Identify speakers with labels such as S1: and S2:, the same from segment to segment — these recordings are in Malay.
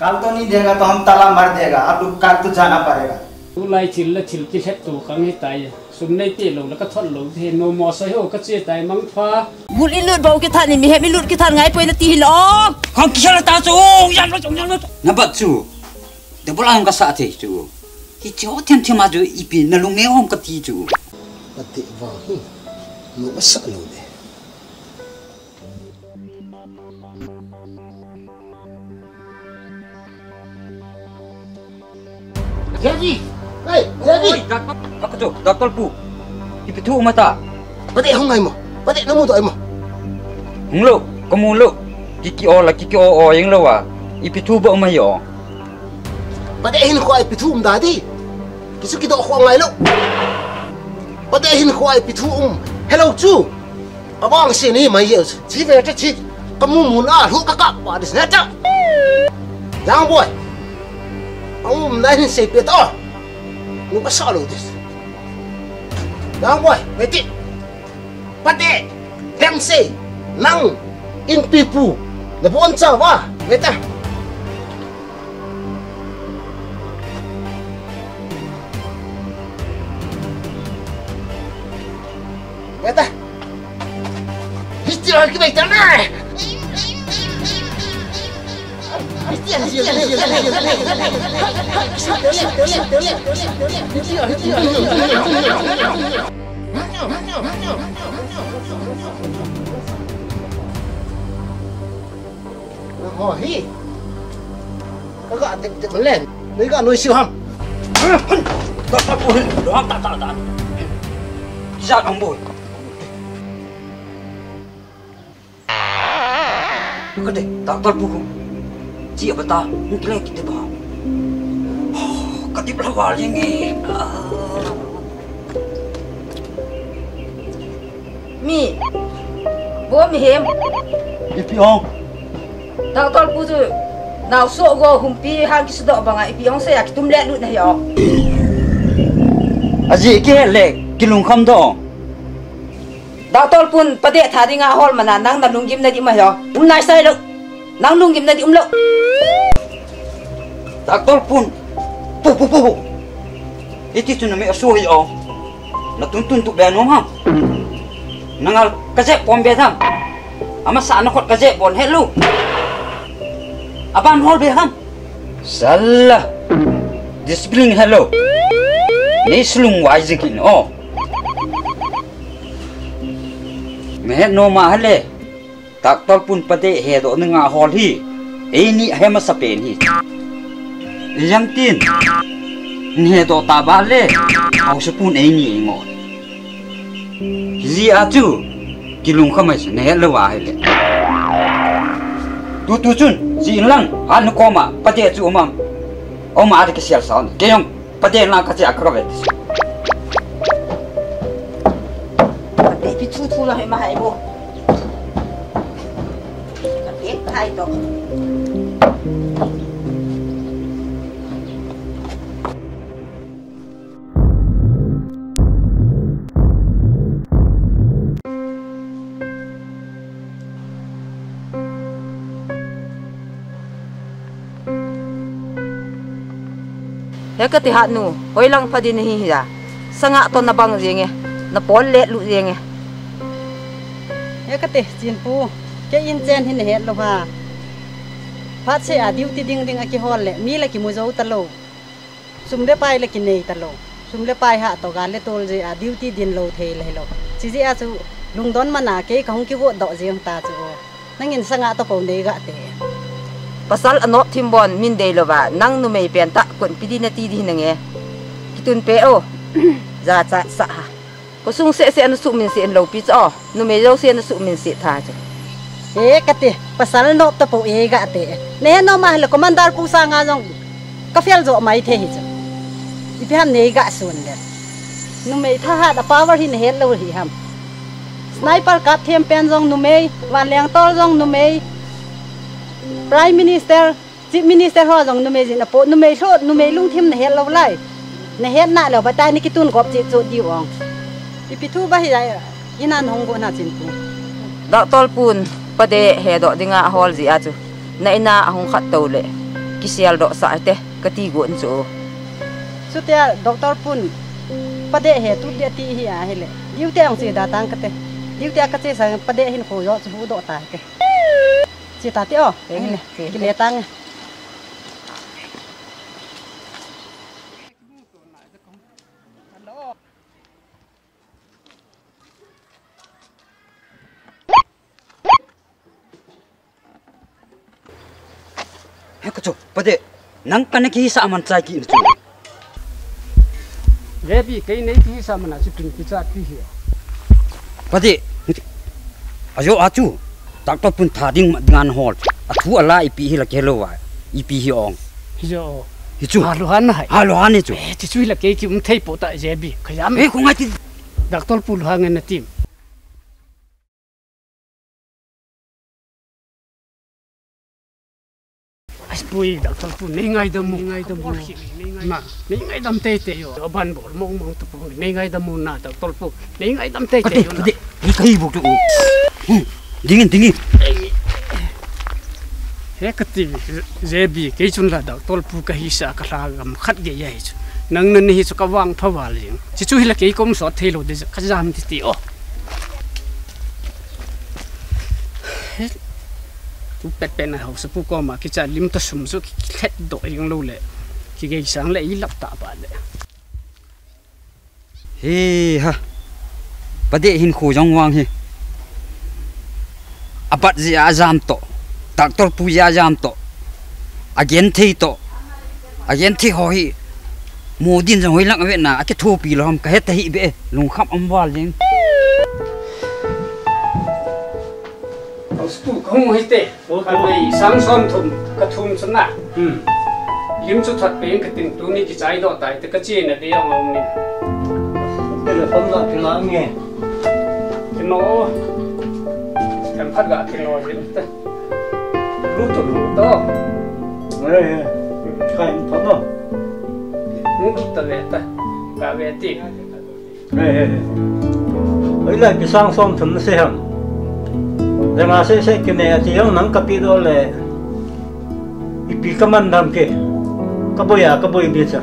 S1: कल तो नहीं देगा तो हम ताला मार देगा अब कल तो जाना पड़ेगा
S2: तू लाई चिल्ला चिल के है तू कहीं ताई सुनने ते लोग लगा थोड़ लोग थे नो मौसम हो कच्चे ताई मंगफा
S3: गुली लूट बाउ के थानी में है मी लूट के थान गाय पे ती लो
S4: हम किसा ता चो यान लो ना बत चू de bolang ka sa te chu ki cho them them ma ju ipi na lu me hom ka ti chu
S5: pati wa hi no asa lo de jadi hey jadi
S4: ka chu doctor pu ipi thu mata
S5: pati hong ai mo pati na mo to ai mo
S4: hong lo ko mu lo ki o yeng lo wa ipi thu ba ma yo
S5: Padehin ko ay pitum dadi. Kisu kita ko ngai lo. Padehin ko ay pitum. Hello chu. Abang sini mai ye. Chi ve ta chi. Kamu mun a hu ka pa dis na ta. Yang boy. Ông nãy nên xây bê to. Nu ba sa lo dis. Yang boy, meti. Pade. Demsei. Nang in pipu. Na bon cha wa. Meta. Kata, istilah kita itu mana? Oh hi, kakak atik melen, ni kan nuisi ham.
S4: Kakak pun, doang tak. Kisah kamu. Kade doktor buku ci bata mungkin kita bah katip lawal ini
S3: mi bo mi hem
S4: ipiong
S3: doktor buku nào số go humpi hang kis do banga ipiong saya kitum le lut na yo
S4: aji ke le kilung kham do
S3: Doctor pun Padeh thadi nga hol mana nang na lungim na di ma yo nai sai lo nang lungim na di lo
S4: Doctor pun pu iti tu na me asu yo na tuntun tu be no ha nangal kaje pom be tham ama sa na khot kaje bon hello aban hol be ham salla discipline hello ni slung wise kin oh Mehet no mahale, doctor pun Padeh hedo nga hol hi, ni hema sapen hi. Yang tin, hedo tabale, au sepun ni ngo. Zi atu, kilung khamai ne lewa hele. Tu chun, zi lang, an koma, Padeh chu mam. Oma ada kesial sound, keyong Padeh na kasi akravet.
S3: Thu là mà hay bộ biết hay đó ya cái Hatnu hoi lang pa din hi ya sanga to na bang rienge na pol le lu rienge
S6: ya kate Chinpu ke in chen hin het lo ha phat se a duty ding aki hol le mi la ki mu zo talo sum le pai le ki nei talo sum le pai ha to ga le tol je a duty din lo the le lo chi ji a chu lung don mana ke khong ki wo do jeng ta chu nangin sanga to pon de ga te
S3: pasal anop thimbon min de lo ba nang nu mei pen ta kun pidi na ti di nange kitun pe o za cha sa ha ko sung se an su min se an lo pi cho nu me lo se an su min se tha cha
S6: e kate pasal no to po e ga te ne no ma le commander pu sa nga jong ka fel zo mai the hi cha i pi ham ne ga sun le nu me tha ha da power hin het lo hi ham sniper ka them pen jong nu me wan leng tol jong nu me prime minister chief minister ho jong nu me jin apo nu me thot nu me lung thim ne het lo lai ne het na lo ba ta ni ki tun gop chi chu di wong Ipitu ba hiya inan honggo na Chinpu.
S3: Da tol pun Padeh he do dinga hol ji atu. Na ina ahong khat to le. kisial dok sa te katigun so
S6: sutia doktor pun Padeh he tu dia ti hi a hele diu te ang si datang kate diu te ka te sa Padeh hin ko yo chu do ta ke si ta ti o hele ki le tang
S4: Kau Padeh, nang panik hisa aman cai ki itu.
S2: Rebi kay nay ti sa mana chitin pizza ti hi.
S4: Padeh, ayo acu, takto pun thading dengan hol. Atu ala ipi hi la kelo wa, ipi hi ong.
S2: Hijo.
S4: Hijo.
S2: Haluhan hai.
S4: Haluhan itu.
S2: Ti chui la kay ki thei po ta rebi. Khayam.
S4: Kung ngati
S2: Doktor pul hangen na tim. Pui doktor pun nengai damu na nengai dam te yo ban bol mong mong tu pun nengai damu na doktor pun nengai dam te yo na
S4: ni kai buk tu dingin
S2: he kati zebi ke chun la doktor pu ka hisa ka la gam khat ge ye chu nang nan hi chu ka wang phawal ling chi chu hi la ke kom so thelo de ka jam ti o tu pet pen hau sapu ko ma ki cha lim ta sum su ki khet do yung lo le ki ge sang le i lap ta ba le
S4: he ha Padeh hin khu jong wang hi abat ji azam to doktor pu ya jam to again thi ho hi modin jong hoi lang ve na ke thu pi lo ham ka het hi be lung khap am wal jing
S2: Stu không hay tệ, cái này sáng sớm thùng cái thùng chân na, lim chút thật bền cái tình tu này cái trái đó tại cái chuyện này đi ông mình,
S7: đây là phong lạc cái lá nghe,
S2: cái nó em phát gạ cái nó vậy đó, lút to,
S7: đây thành phong đó,
S2: lút to vậy ta, cả về tiền,
S7: đây ấy là cái sang sớm thùng sẽ hầm. Dengan saya kena tiang nang kapito le ipi kamandam ke kaboya kaboy biasa.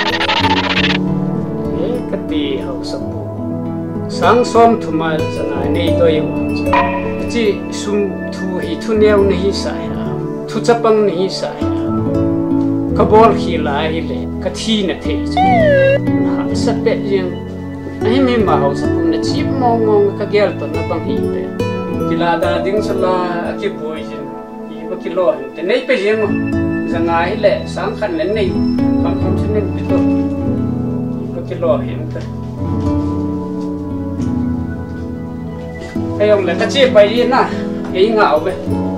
S2: Kati hau sapu, sang som thumai sana nei doi chi sum thu hi thu neu nei sai thu chapang nei sai kabol hi lai le kathi na thei ha sape jeng ai mi ma hau sapu na chip mong ka gel to na bang hi pe kila da ding sala ki poison I ba kilo te nei pe jeng zangai le sang khan le nei kam kam chen nen pito ba kilo hin ta ayong le ka che pai ri na ei ngau be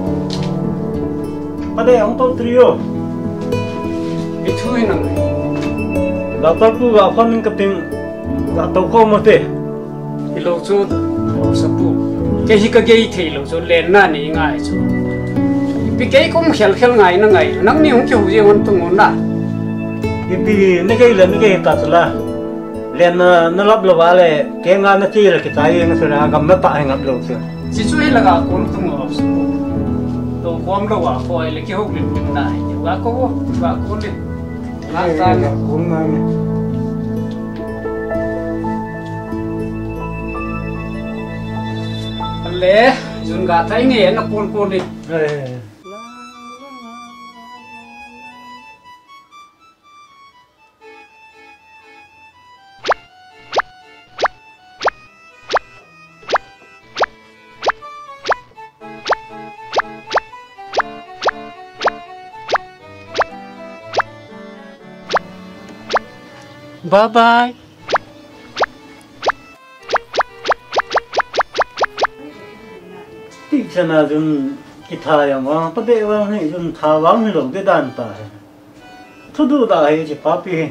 S7: Padeh ang to trio.
S2: bi thui nang
S7: Doktor pu ga pham kaping ga to ko mo te.
S2: ilo chu ho sapu ke hi ka gei thei lo chu len na ni ngai chu bi ke kum khel ngai na ngai nang ni hung ki hu je hon tu ngon na
S7: Ipi ni ke ta sala. Len na lab lo wale ke nga na chi le ki tai ng sura gam na ta ngap lo su.
S2: chi chu hi la ga kon tu ngo sapu to kom lo wa khoi le ki hu lim lim na wa ko le na ta
S7: Ga kun na ni.
S2: le jun ga thai nge na pol ni bye bye
S7: Ti chana jun ki tha ya ma Padeh wa ni jun tha wang ni lo de dan ta. Thu du da hai ji pa pi.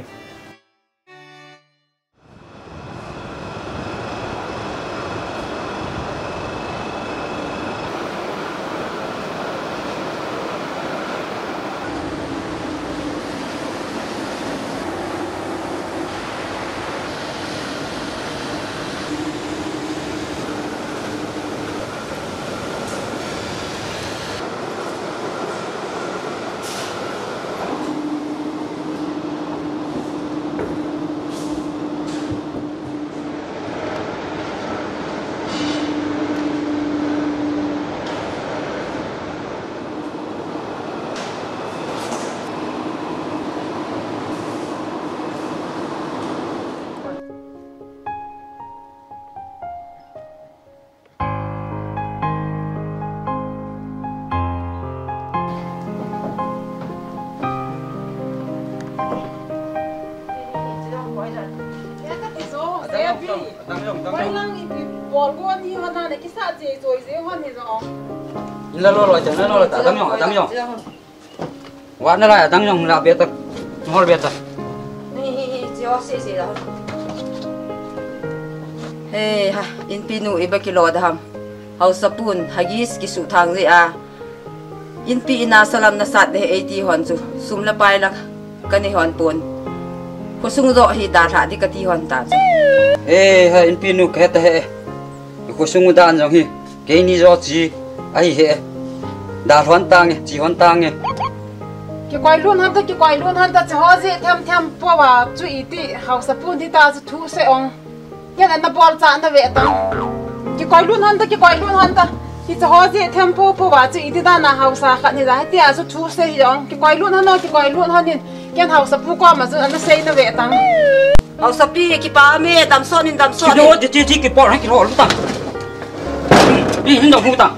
S6: pi quay lăng in pi bol go ni hoa na ne ki sa je rồi je hoa ni rồi
S4: là lo chẳng nó là tăng nhong quá nó lại tăng nhong là biết được ngon biết được
S3: cho xí đó hey ha in pinu iba kilo daham hau sapun hagis ki su thang ri a in pi ina salam na sat de 80 hon chu sumla pai la kani hon pon ko sung ro hi da tha di ka ti hon ta chu
S4: hey ha in pinu ke ta he ko sung dan jong hi ke ni jo chi ai he da hon tang e chi hon tang e
S6: ki quay luôn han ta cho je them po wa chu i ti hau sapun ti ta chu thu se ong yan an na bol cha na ve ta ki quay luôn han ta ki cho je them po wa chu i ti da na hau sa kha ni da ti a chu thu se yong ki quay luôn han ni yan hau sapu ko ma chu an se na ve ta
S3: hau sapi ki pa me dam son
S4: no ti ki por ha ki lo ta ni hin dong ta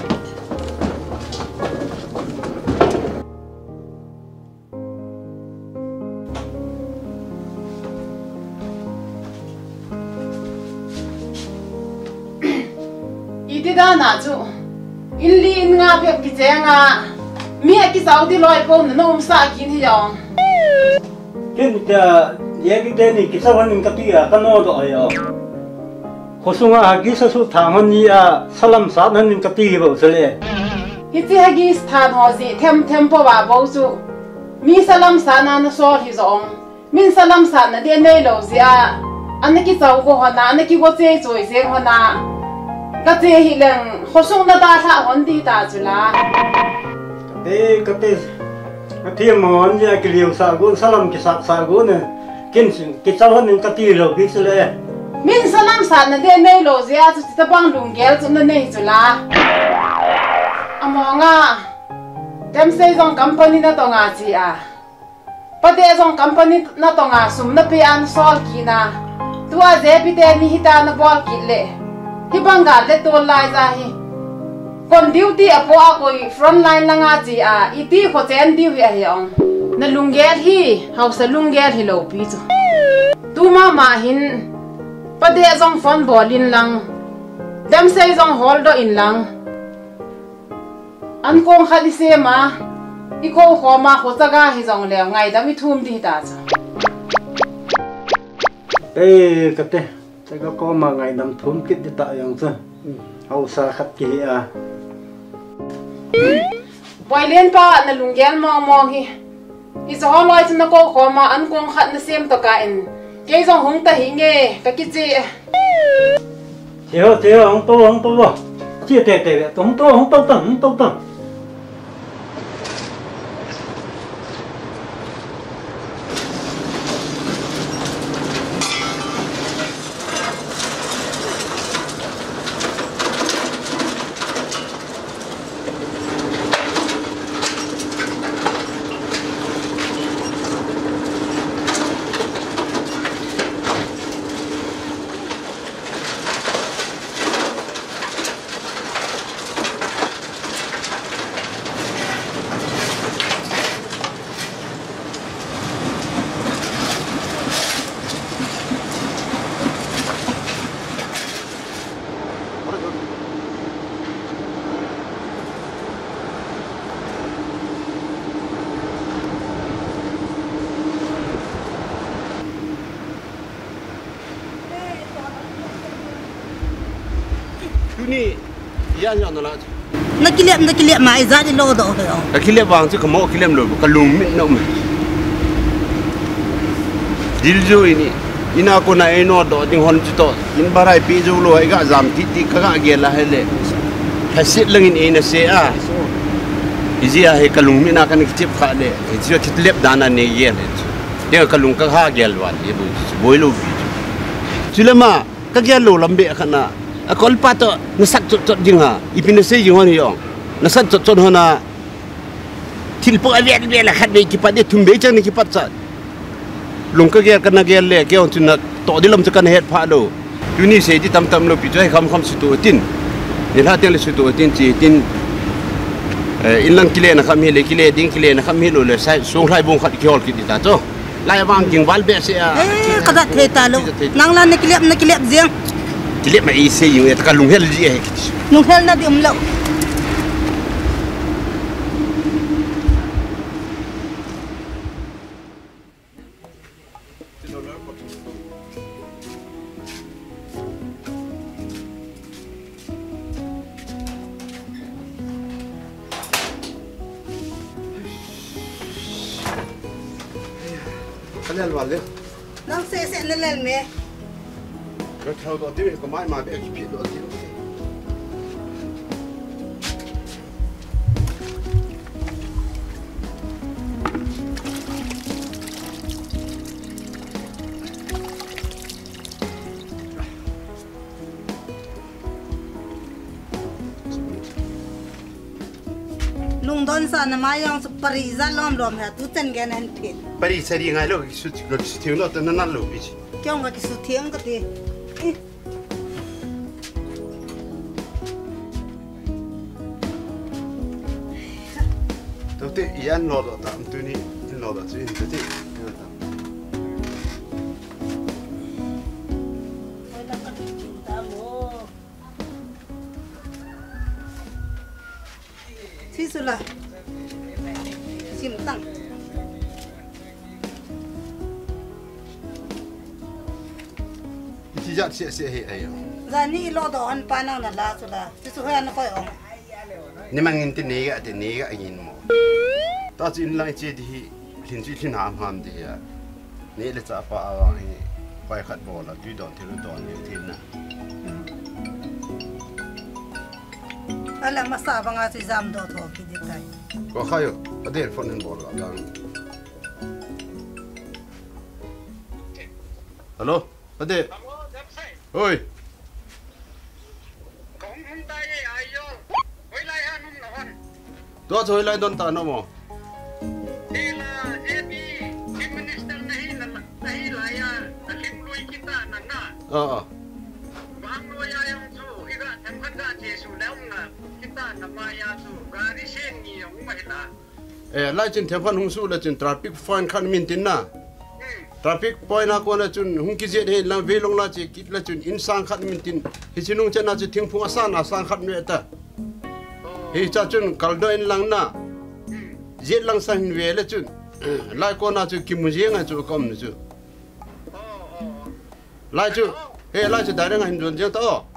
S6: da na chu in li in nga phep ki chenga mi ki saudi loi ko no sa kin hi yong
S7: kin ta ye ki de ni ki sa wan ka ti a ka no do yo khosunga agi sa su thangon ni a salam sa nan ka ti bo sele
S6: hi ti hagi sthan ho ji them po wa bo chu mi salam sa na na so hi zong min salam sa na de nei lo zia an ki chau go ho na an ki go che choi se ho na ka che hi leng khosung na da tha hon di ta chula
S7: te ka te thi mon ya ki liu sa go salam ki sa go ne kin ki chau hon ka ti lo bi sele
S6: min salam sa na de nei lo zia chu ta bang lung gel chu na nei chula amonga Demsei zong company na to nga chi a Padeh zong company na to nga sum na pe an sol ki na tua je pi te ni hita na bol ki le hi banga le to lai za hi kon duty apo a koi front line la nga chi a iti kho chen diu hi a hiong na lungel hi house lungel hi lo pi chu tu ma hin Padeh zong phone bolin lang Demsei zong hold do in lang an kong khali se ma iko khoma khotaga hi jong le ngai da mi thum di ta cha
S7: te ka te ko ma ngai nam thum kit di ta yang cha au sa khat ki a
S6: boilen pa na lungel mo hi i zo loi chna ko khoma an kong khat na sem to ka en ke jong hung ta hi nge ka ki chi
S7: theo hong to chia te hong to
S5: ni ya nya no la
S6: na kilep mai za di lo do he
S5: ka kilep wang chu kamo kilep lo ka lung min no me dil jo ini ina ko na eno do ding hon chu to in barai pi jo lo ai ga jam ti ka ga ge la hele ka sit lang in ina se a izia he ka lung min na kan ki chip kha le izia kilep dana ne ye le de ka lung ka ha gel wan ye boi lo bi chulama ka gel lo lambe khana akol pato nasat tot jinga ipinase jingon yo nasat tot hona tilpo aviat bela khat be ki pade tumbe chang ni ki patsa lungka gel kana gel le ke on chuna to dilam chakan het pha do yuni se di tam lo pi chai kham situ tin ni la tel situ tin chi tin ilang kile na kham hele kile ding kile na kham helo le sai song lai bong khat ki hol ki ta to lai wang jing wal be se a
S6: kada the ta lo nang la nikilep jiang
S5: kilep ma i se yu ta lung hel ji e
S6: nung hel na di lo
S5: Kalian wale
S6: nang se lel me
S5: ก็เท่าตัวที่ก็ไม่มาแบบผิดตัวที่
S6: ลุงดอนสานมายังสุปริซาล้อมรวมฮะตุเจนแกนันผิด
S5: ปริศรีไงลูกสุดก็ที่เราตอนนั้นลูกพี่
S6: เกี่ยวกับสุดเที่ยงก็ดี
S5: ตัวที่ยันโหลดตามตัวนี้โหลดจริงตัวที่
S6: ที่สุดละชิมตั้ง
S5: ที่จะเสียให้ไอ้
S6: จานี่รอดอนปานังนั่นละสุดละที่สุดให้อันค่อยออก
S5: นี่มันเงินที่นี้ก็ที่นี้ก็ไอ้ยินหมดตอนที่หลังจากที่หินที่น้ำหามที่นี่เลยจะป้าว่าให้ไปขัดบอลแล้วดูดอนที่รู้ดอนอยู่ที่นั่น
S6: อะไรมาสาบังอาศิจามโดดหัวกินได้
S5: ก็เขาอยู่ประเดี๋ยวฝนมันบอลแล้วฮัลโหลประเดี๋ยวเฮ้ยตัวช่วยไล่โดนตาโนโมไล่จนเทพันหงสู้แล้วจนทราฟิกไฟน์คันมินตินน่ะทราฟิกพอยนักวันแล้วจนหงกิเจให้ลำเวลงแล้วจะกิดแล้วจนอินสานคันมินตินฮิจินุงจะน่าจะทิ้งพุงอาสานอาสานคันเนื้อตาฮิจะจนกัลโดอินลังน่ะเจ็ดลังสันเวแล้วจนไล่คนน่าจะกิมุเจียงอ่ะจู่คอมนี่จู่ไล่จู่ไล่จู่ได้เรื่องหินจนเจ้าต่อ